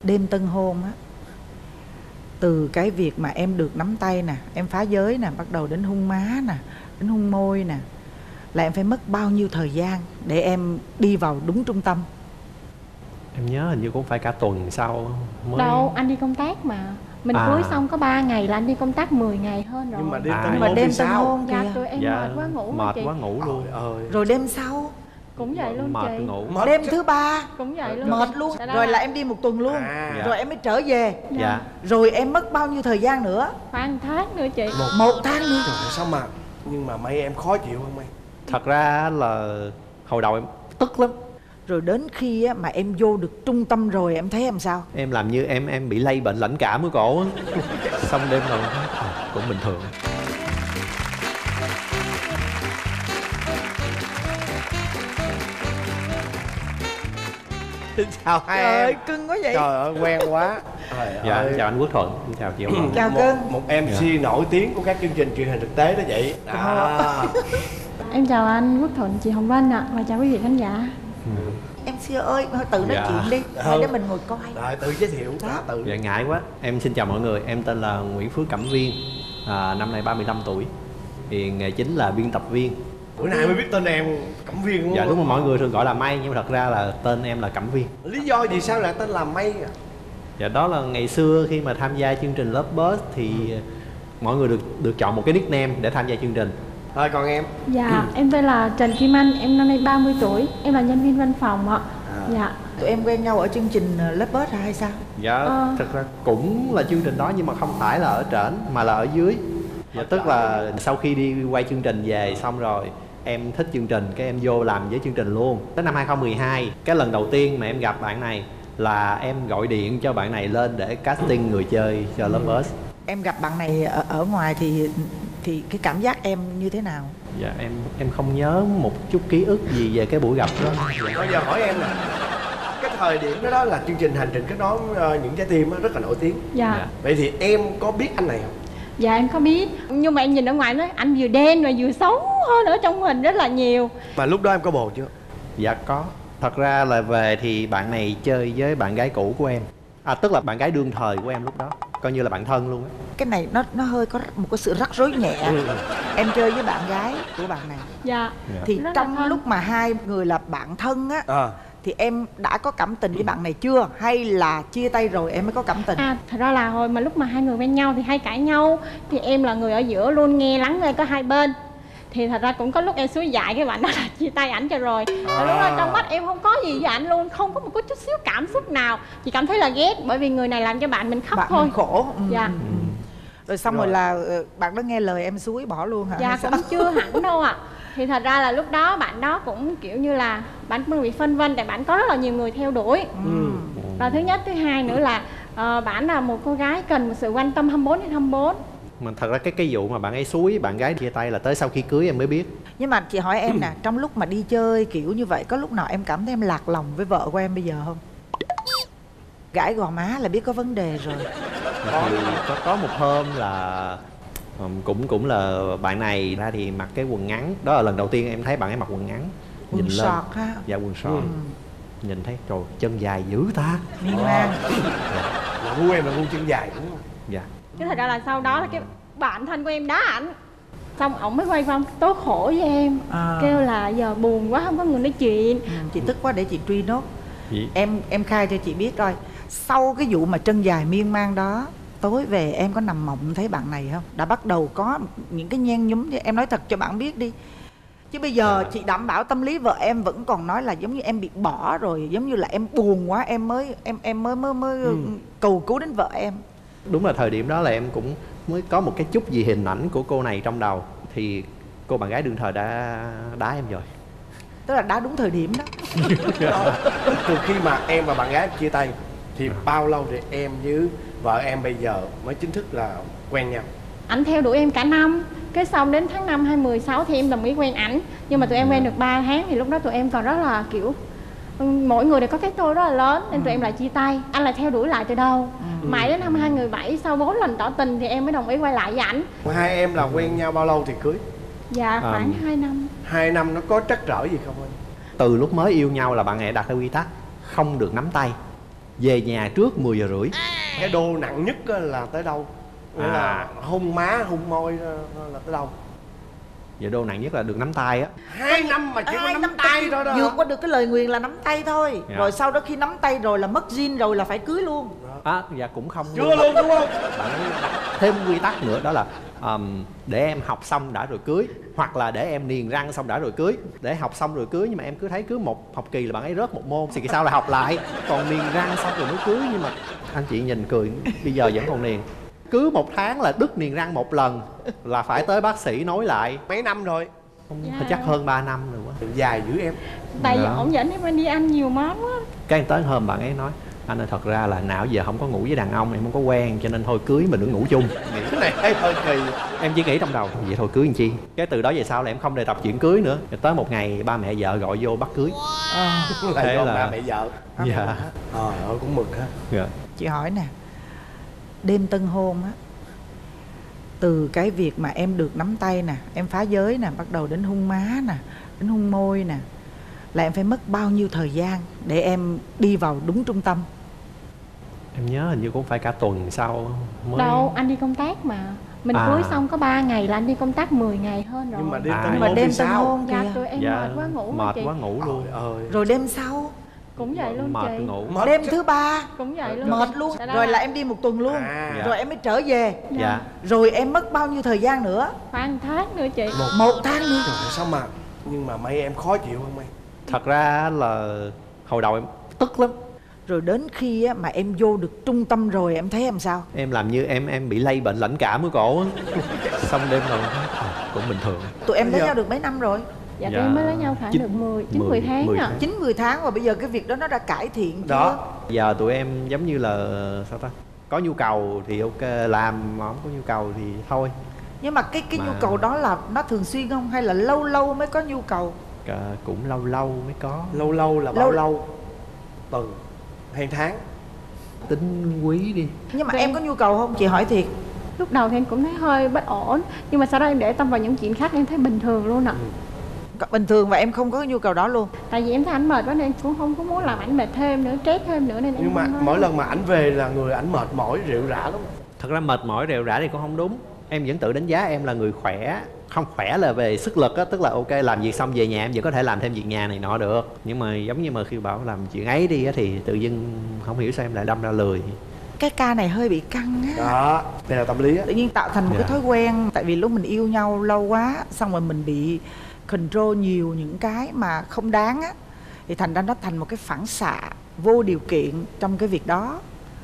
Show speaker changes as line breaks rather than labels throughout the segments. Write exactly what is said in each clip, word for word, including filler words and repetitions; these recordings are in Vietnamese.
Đêm tân hôn á, từ cái việc mà em được nắm tay nè, em phá giới nè, bắt đầu đến hôn má nè, đến hôn môi nè, là em phải mất bao nhiêu thời gian để em đi vào đúng trung tâm?
Em nhớ hình như cũng phải cả tuần sau mới...
Đâu, anh đi công tác mà. Mình
À.
cưới xong có ba ngày là anh đi công tác mười ngày hơn rồi.
Nhưng mà đêm
À.
tân
Nhưng mà
hôn
đêm
thì
tân
sao?
hôn
Dạ
kìa.
tụi em
Dạ,
mệt quá ngủ mà
mệt
chị.
quá ngủ luôn.
Trời ơi.
Rồi đêm sau,
Cũng vậy luôn
Mệt
chị.
ngủ.
Mệt
đêm
chứ.
thứ ba
Cũng vậy luôn.
mệt luôn,
Dạ đó
rồi là em đi một tuần luôn.
À.
Rồi em mới trở về.
Dạ.
Rồi em mất bao nhiêu thời gian nữa?
Khoảng tháng nữa chị.
Một,
Một tháng nữa.
Trời ơi, sao mà nhưng mà May em khó chịu không May?
Thật ra là hồi đầu em tức lắm.
Rồi đến khi á, mà em vô được trung tâm rồi em thấy em sao?
Em làm như em em bị lây bệnh lãnh cảm ở cổ á. Xong đêm rồi à, cũng bình thường.
Xin chào hai
Trời ơi,
em.
cưng quá vậy.
Trời ơi quen quá. Trời
Dạ,
ơi.
chào anh Quốc Thuận, chào chị Hồng.
Chào
một,
cưng.
một em xê nổi tiếng của các chương trình truyền hình thực tế đó vậy. À.
Em chào anh Quốc Thuận, chị Hồng Vân ạ. Và chào quý vị khán giả.
Em xưa ơi, thôi tự nói
Dạ.
chuyện đi, hai đứa mình ngồi coi.
Rồi tự giới thiệu đã tự.
Dạ ngại quá. Em xin chào mọi người, em tên là Nguyễn Phước Cẩm Viên, à, năm nay ba mươi lăm tuổi. Thì nghề chính là biên tập viên.
Bữa nay mới biết tên em Cẩm Viên đúng không?
Dạ đúng rồi, mọi người thường gọi là May nhưng mà thật ra là tên em là Cẩm Viên.
Lý do gì sao lại tên là May à?
Dạ đó là ngày xưa khi mà tham gia chương trình Love Buzz thì mọi người được được chọn một cái nickname để tham gia chương trình.
Rồi còn em?
Dạ, em tên là Trần Kim Anh, em năm nay ba mươi tuổi. Em là nhân viên văn phòng ạ.
À.
Dạ.
Tụi em quen nhau ở chương trình Love Buzz hay sao?
Dạ
Ờ.
thật ra cũng là chương trình đó nhưng mà không phải là ở trển mà là ở dưới. Dạ tức là sau khi đi quay chương trình về xong rồi em thích chương trình cái em vô làm với chương trình luôn. Tới năm hai không một hai, cái lần đầu tiên mà em gặp bạn này là em gọi điện cho bạn này lên để casting người chơi cho Love Buzz.
Em gặp bạn này ở, ở ngoài thì thì cái cảm giác em như thế nào?
Dạ em em không nhớ một chút ký ức gì về cái buổi gặp đó. Dạ.
Bây giờ hỏi em nè, cái thời điểm đó, đó là chương trình Hành trình kết nối uh, những trái tim đó, rất là nổi tiếng.
Dạ.
Dạ.
Vậy thì em có biết anh này không?
Dạ em có biết. Nhưng mà em nhìn ở ngoài nói anh vừa đen và vừa xấu hơn ở trong hình rất là nhiều.
Mà lúc đó em có bồ chưa?
Dạ có. Thật ra là về thì bạn này chơi với bạn gái cũ của em. À tức là bạn gái đương thời của em lúc đó, coi như là bạn thân luôn á.
Cái này nó nó hơi có một cái sự rắc rối nhẹ. Em chơi với bạn gái của bạn này
Dạ.
thì
Rất là
trong
thân.
lúc mà hai người là bạn thân á,
À.
thì em đã có cảm tình với bạn này chưa, hay là chia tay rồi em mới có cảm tình?
À, thật ra là hồi mà lúc mà hai người quen nhau thì hay cãi nhau. Thì em là người ở giữa luôn nghe lắng nghe có hai bên. Thì thật ra cũng có lúc em suối dại cái bạn đó là chia tay ảnh cho rồi. Và lúc đó trong mắt em không có gì với ảnh luôn, không có một chút xíu cảm xúc nào. Chỉ cảm thấy là ghét bởi vì người này làm cho bạn mình khóc
Bạn
thôi.
mình khổ. Ừ,
Dạ.
ừ, ừ. Rồi xong rồi.
Rồi.
là ờ, bạn đó nghe lời em suối bỏ luôn hả?
Dạ
Hay sao?
cũng chưa hẳn đâu ạ. Thì thật ra là lúc đó bạn đó cũng kiểu như là bạn cũng bị phân vân tại bạn có rất là nhiều người theo đuổi.
Ừ.
Và thứ nhất, thứ hai nữa là uh, bạn là một cô gái cần một sự quan tâm hai mươi bốn trên hai mươi bốn.
Mà thật ra cái cái vụ mà bạn ấy xúi bạn gái chia tay là tới sau khi cưới em mới biết.
Nhưng mà chị hỏi em nè, trong lúc mà đi chơi kiểu như vậy, có lúc nào em cảm thấy em lạc lòng với vợ của em bây giờ không? Gãi gò má là biết có vấn đề rồi.
Thì có có một hôm là um, cũng cũng là bạn này ra thì mặc cái quần ngắn, đó là lần đầu tiên em thấy bạn ấy mặc quần ngắn.
Quần
Nhìn
sọt ha.
Dạ quần sọt.
Ừ.
Nhìn thấy trời chân dài dữ ta.
Miên man.
Là gu em là gu chân dài đúng không?
Dạ.
Cái thật ra là sau đó là cái bạn thân của em đá ảnh. Xong ổng mới quay qua tối khổ với em.
À.
Kêu là giờ buồn quá không có người nói chuyện.
Ừ, chị tức quá để chị truy nốt.
Gì?
Em em khai cho chị biết coi, sau cái vụ mà chân dài miên man đó, tối về em có nằm mộng thấy bạn này không? Đã bắt đầu có những cái nhen nhúm, em nói thật cho bạn biết đi. Chứ bây giờ
Dạ.
chị đảm bảo tâm lý vợ em vẫn còn nói là giống như em bị bỏ rồi, giống như là em buồn quá em mới em em mới mới mới
Ừ.
cầu cứu đến vợ em.
Đúng là thời điểm đó là em cũng mới có một cái chút gì hình ảnh của cô này trong đầu. Thì cô bạn gái đương thời đã đá em rồi.
Tức là đã đúng thời điểm đó.
Từ khi mà em và bạn gái chia tay thì bao lâu thì em với vợ em bây giờ mới chính thức là quen nhau?
Ảnh theo đuổi em cả năm. Cái xong đến tháng năm hai mười sáu thì em đồng ý quen ảnh. Nhưng mà tụi em quen được ba tháng thì lúc đó tụi em còn rất là kiểu ừ, mỗi người đều có cái tôi rất là lớn nên tụi em lại chia tay. Anh lại theo đuổi lại từ đâu. Mãi đến năm hai không một bảy sau bốn lần tỏ tình thì em mới đồng ý quay lại với ảnh.
Hai em là quen nhau bao lâu thì cưới?
Dạ khoảng
À.
hai năm.
Hai năm nó có trắc trở gì không anh?
Từ lúc mới yêu nhau là bạn ấy đặt ra quy tắc không được nắm tay. về nhà trước mười giờ rưỡi.
Cái đô nặng nhất á là tới đâu? Nghĩa
À.
là hôn má hôn môi á, là tới đâu?
Giờ đô nặng nhất là được nắm tay á.
Hai năm mà chỉ có
Ai
nắm tay thôi đó.
vượt qua được cái lời nguyền là nắm tay thôi.
Dạ.
Rồi sau đó khi nắm tay rồi là mất zin rồi là phải cưới luôn.
À, dạ cũng không
Chưa luôn đúng không?
bạn ấy đặt thêm quy tắc nữa, đó là um, để em học xong đã rồi cưới, hoặc là để em niềng răng xong đã rồi cưới. Để học xong rồi cưới, nhưng mà em cứ thấy cứ một học kỳ là bạn ấy rớt một môn, thì kỳ sau là học lại, còn niềng răng xong rồi mới cưới. Nhưng mà anh chị nhìn cười, bây giờ vẫn còn niềng. Cứ một tháng là đứt niềng răng một lần là phải tới bác sĩ nối lại.
Mấy năm rồi?
Không,
Dạ.
chắc hơn ba năm rồi quá.
Dài dữ em.
Tại vì
Dạ.
ổng dẫn em đi ăn nhiều món quá.
Cái tới hôm bạn ấy nói: anh ơi, thật ra là nào giờ không có ngủ với đàn ông, em không có quen, cho nên thôi cưới mình đừng ngủ chung.
Cái này thấy hơi kỳ.
Em chỉ nghĩ trong đầu vậy thôi, cưới làm chi. Cái từ đó về sau là em không đề cập chuyện cưới nữa. Rồi tới một ngày ba mẹ vợ gọi vô bắt cưới.
À,
Là
Thế
do
là-
ba mẹ vợ.
Dạ.
Ờ ơi cũng mừng ha.
Dạ.
chị hỏi nè, đêm tân hôn á, từ cái việc mà em được nắm tay nè, em phá giới nè, bắt đầu đến hôn má nè, đến hôn môi nè, là em phải mất bao nhiêu thời gian để em đi vào đúng trung tâm?
Em nhớ hình như cũng phải cả tuần sau mới.
Đâu, anh đi công tác mà. Mình
À.
cưới xong có ba ngày là anh đi công tác mười ngày hơn rồi.
Nhưng mà đêm
À.
tân
Nhưng mà
hôn
đêm
thì
tân
sao?
hôn
Dạ
kìa,
tụi em
Dạ,
mệt quá ngủ mà
mệt
chị.
quá ngủ luôn.
Trời ơi.
rồi đêm sau,
Cũng vậy luôn
Mệt
chị.
ngủ.
Mệt.
đêm thứ ba
Cũng vậy luôn.
mệt
chị.
luôn,
Dạ đó
rồi là em đi một tuần luôn,
À.
rồi em mới trở về,
Dạ.
rồi em mất bao nhiêu thời gian nữa?
khoảng tháng nữa chị.
Một tháng nữa.
Trời ơi, sao mà nhưng mà mấy em khó chịu không mấy?
Thật ra là hồi đầu em tức lắm.
Rồi đến khi á, mà em vô được trung tâm rồi em thấy em sao?
Em làm như em em bị lây bệnh lãnh cảm ở cổ á. Xong đêm rồi à, cũng bình thường.
Tụi em lấy
Dạ.
nhau được mấy năm rồi?
Dạ,
Dạ.
tụi em mới lấy nhau khoảng
Chín-
được mười, chín
mười-
mười tháng
mười
à.
tháng.
chín mười tháng và bây giờ cái việc đó nó đã cải thiện chưa?
Đó.
Giờ tụi em giống như là sao ta, có nhu cầu thì ok làm, mà không có nhu cầu thì thôi.
Nhưng mà cái cái
Mà-
nhu cầu đó là nó thường xuyên không, hay là lâu lâu mới có nhu cầu?
À, cũng lâu lâu mới có.
Lâu lâu là bao
Lâu-
lâu? Tuần hay tháng?
Tính quý đi.
Nhưng mà
Vậy-
em có nhu cầu không? Chị hỏi thiệt.
Lúc đầu thì em cũng thấy hơi bất ổn, nhưng mà sau đó em để tâm vào những chuyện khác em thấy bình thường luôn ạ.
Còn bình thường và em không có cái nhu cầu đó luôn.
Tại vì em thấy ảnh mệt quá nên em cũng không có muốn làm ảnh mệt thêm nữa, stress thêm nữa nên em
Nhưng mà
không nói.
mỗi lần mà ảnh về là người ảnh mệt mỏi rệu rã lắm.
Thật ra mệt mỏi rệu rã thì cũng không đúng. Em vẫn tự đánh giá em là người khỏe. Không khỏe là về sức lực á, tức là ok làm việc xong về nhà em vẫn có thể làm thêm việc nhà này nọ được. Nhưng mà giống như mà khi bảo làm chuyện ấy đi á, thì tự dưng không hiểu sao em lại đâm ra lười.
Cái ca này hơi bị căng á.
Đó, đây là tâm lý á.
Tự nhiên tạo thành một
Dạ.
cái thói quen. Tại vì lúc mình yêu nhau lâu quá, xong rồi mình bị control nhiều những cái mà không đáng á, thì thành ra nó thành một cái phản xạ vô điều kiện trong cái việc đó.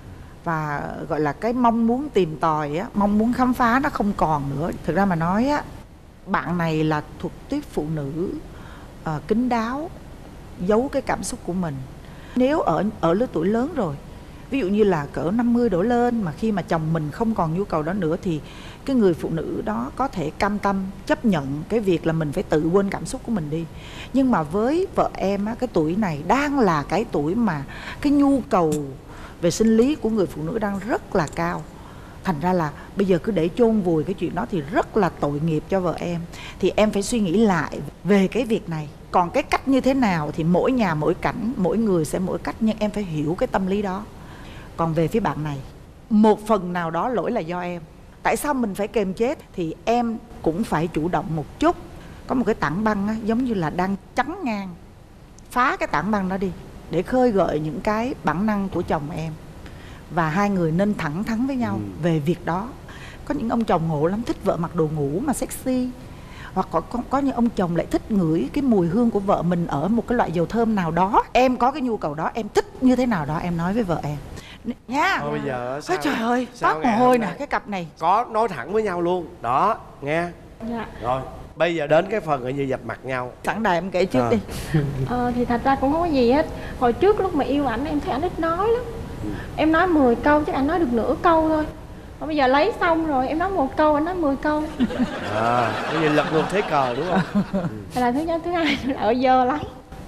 Và gọi là cái mong muốn tìm tòi á, mong muốn khám phá nó không còn nữa. Thực ra mà nói á, bạn này là thuộc tuyết phụ nữ uh, kín đáo, giấu cái cảm xúc của mình. Nếu ở ở lứa tuổi lớn rồi, ví dụ như là cỡ năm mươi đổ lên, mà khi mà chồng mình không còn nhu cầu đó nữa, thì cái người phụ nữ đó có thể cam tâm chấp nhận cái việc là mình phải tự quên cảm xúc của mình đi. Nhưng mà với vợ em á, cái tuổi này đang là cái tuổi mà cái nhu cầu về sinh lý của người phụ nữ đang rất là cao. Thành ra là bây giờ cứ để chôn vùi cái chuyện đó thì rất là tội nghiệp cho vợ em. Thì em phải suy nghĩ lại về cái việc này. Còn cái cách như thế nào thì mỗi nhà mỗi cảnh, mỗi người sẽ mỗi cách, nhưng em phải hiểu cái tâm lý đó. Còn về phía bạn này, một phần nào đó lỗi là do em. Tại sao mình phải kềm chế? Thì em cũng phải chủ động một chút. Có một cái tảng băng á, giống như là đang chắn ngang. Phá cái tảng băng đó đi, để khơi gợi những cái bản năng của chồng em. Và hai người nên thẳng thắn với nhau
Ừ.
về việc đó. Có những ông chồng ngộ lắm, thích vợ mặc đồ ngủ mà sexy. Hoặc có, có, có những ông chồng lại thích ngửi cái mùi hương của vợ mình ở một cái loại dầu thơm nào đó. Em có cái nhu cầu đó, em thích như thế nào đó, em nói với vợ em nha.
Thôi bây giờ sao?
Ôi trời ơi,
sao
toát mồ
ngày
hôi
hôm
nè,
nay?
cái cặp này.
Có nói thẳng với nhau luôn. Đó, nghe.
Dạ.
Rồi, bây giờ đến cái phần gọi như dập mặt nhau.
Sẵn đài em kể trước
À.
đi.
Ờ, thì thật ra cũng không có gì hết. Hồi trước lúc mà yêu ảnh em thấy ảnh ít nói lắm. Em nói mười câu chắc anh nói được nửa câu thôi. Còn bây giờ lấy xong rồi em nói một câu anh nói mười câu.
À, bây giờ lật ngược thế cờ đúng không?
Thế là thứ nhất, thứ hai là ở dơ lắm.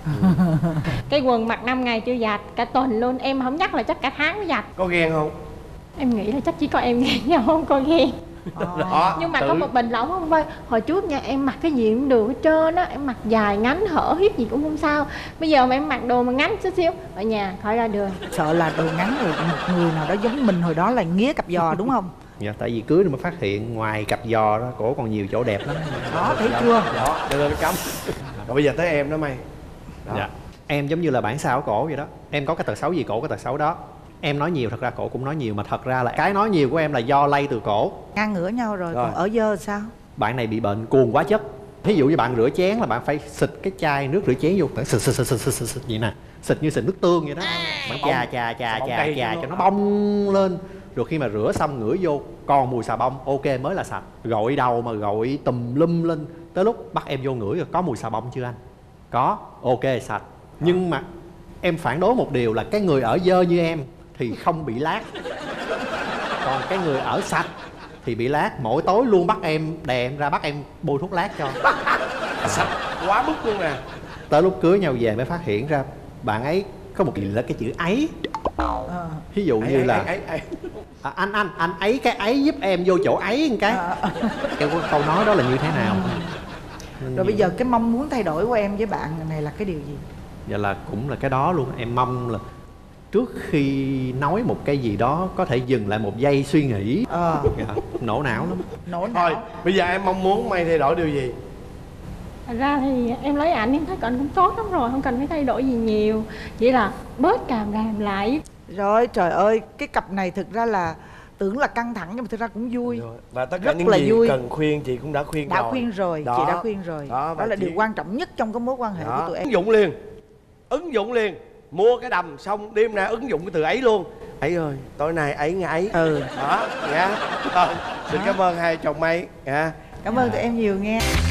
Cái quần mặc năm ngày chưa giặt, cả tuần luôn. Em không nhắc là chắc cả tháng mới giặt.
Có ghen không?
Em nghĩ là chắc chỉ có em ghen nhau không có ghen.
Đó,
Nhưng mà
tự-
có một bình lỏng không vơi. Hồi trước nha em mặc cái gì cũng được hết trơn á. Em mặc dài ngắn hở hiếp gì cũng không sao. Bây giờ mà em mặc đồ mà ngắn chút xíu ở nhà khỏi ra đường.
Sợ là đồ ngắn rồi một người nào đó giống mình hồi đó là nghía cặp giò đúng không?
Dạ, tại vì cưới rồi mới phát hiện ngoài cặp giò đó cổ còn nhiều chỗ đẹp lắm.
Đó, thấy chưa?
Đó, cho nên nó cấm. Rồi bây giờ tới em đó mày. Đó.
Dạ. Em giống như là bản sao ở cổ vậy đó. Em có cái tật xấu gì cổ cái tật xấu đó. Em nói nhiều, thật ra cổ cũng nói nhiều. Mà thật ra là cái nói nhiều của em là do lây từ cổ.
Ngang ngửa nhau rồi,
Rồi.
còn ở dơ sao?
Bạn này bị bệnh cuồng quá chất. Ví dụ như bạn rửa chén là bạn phải xịt cái chai nước rửa chén vô, bạn xịt xịt xịt xịt xịt, xịt, xịt vậy nè, xịt như xịt nước tương vậy đó. Bạn chà chà chà
bông
chà
cây
chà
cho
cho
nó-
nó bong lên. Rồi khi mà rửa xong ngửi vô còn mùi xà bông, ok mới là sạch. Gội đầu mà gội tùm lum lên, tới lúc bắt em vô ngửi rồi có mùi xà bông chưa anh? Có, ok sạch. Nhưng mà em phản đối một điều là cái người ở dơ như em thì không bị lát, còn cái người ở sạch thì bị lát. Mỗi tối luôn bắt em đè em ra bắt em bôi thuốc lát cho.
Sạch quá mức luôn nè.
Tới lúc cưới nhau về mới phát hiện ra bạn ấy có một gì là cái chữ ấy.
Ờ.
Ví dụ như
Ấy,
là
ấy, ấy, ấy.
à, anh anh anh ấy cái ấy giúp em vô chỗ ấy một cái.
Ờ.
Em có câu nói đó là như thế nào?
Rồi bây giờ cái mong muốn thay đổi của em với bạn này là cái điều gì?
Dạ là cũng là cái đó luôn. Em mong là trước khi nói một cái gì đó có thể dừng lại một giây suy nghĩ.
Ờ.
Dạ, nổ não lắm.
Nổ
Thôi,
não.
bây giờ em mong muốn mày thay đổi điều gì?
Thật ra thì em lấy ảnh em thấy ảnh cũng tốt lắm rồi, không cần phải thay đổi gì nhiều. Chỉ là bớt càm ràm lại.
Rồi trời ơi, cái cặp này thực ra là tưởng là căng thẳng nhưng mà thực ra cũng vui.
Rồi. Và tất cả
Rất
những
là
gì
vui.
cần khuyên chị cũng đã khuyên
Đã
rồi.
khuyên rồi,
Đó.
chị đã khuyên rồi.
Đó,
Đó,
và
là
chị-
điều quan trọng nhất trong cái mối quan hệ
Đó.
của tụi em.
Ứng dụng liền. Ứng dụng liền. Mua cái đầm xong đêm nay ứng dụng cái từ ấy luôn. Ấy ơi, tối nay ấy nghe ấy.
Ừ.
Đó, nha. Rồi, xin cảm ơn hai chồng mày nha.
Cảm ơn tụi em nhiều nghe.